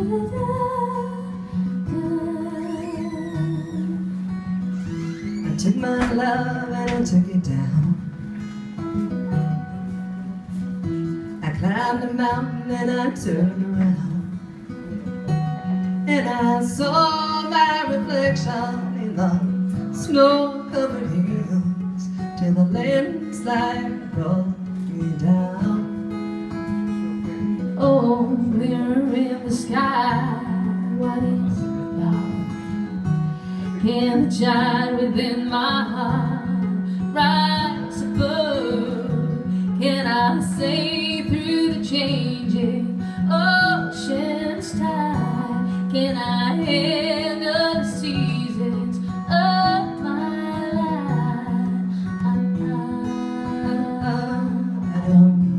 I took my love and I took it down. I climbed a mountain and I turned around, and I saw my reflection in the snow-covered hills till the landslide brought me down. Oh, mirror in the sky, what is love? Can the giant within my heart rise above? Can I say through the changing ocean's tide? Can I handle the seasons of my life? I don't know.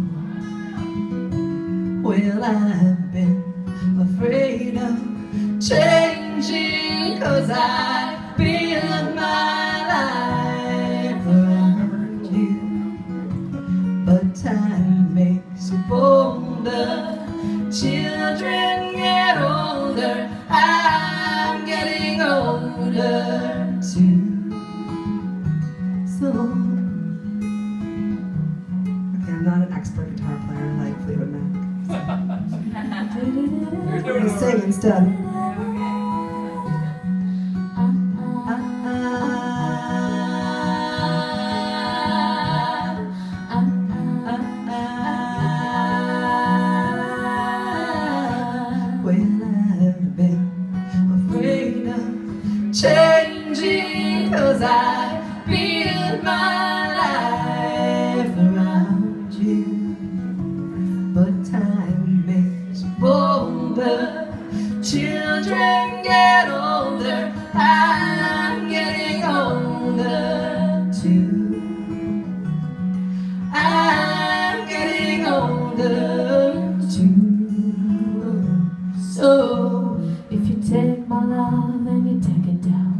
Well, I've been afraid of changing, 'cause I built my life around you. But time makes you bolder, children get older, I'm getting older too. So, okay, I'm not an expert guitar player like Fleetwood Mac. I'm gonna sing instead. Well, I've been afraid of changing, 'cause I built my life around you. But time makes you bolder, children get older, I'm getting older too. I'm getting older too. So, if you take my love and you take it down,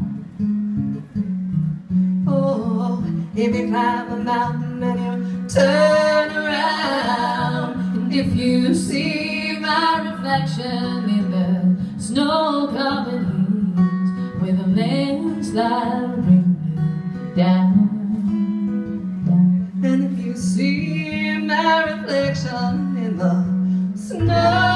oh, if you climb a mountain and you turn around, and if you see my reflection in the snow-covered hills, where the landslide bring you down, and if you see my reflection in the snow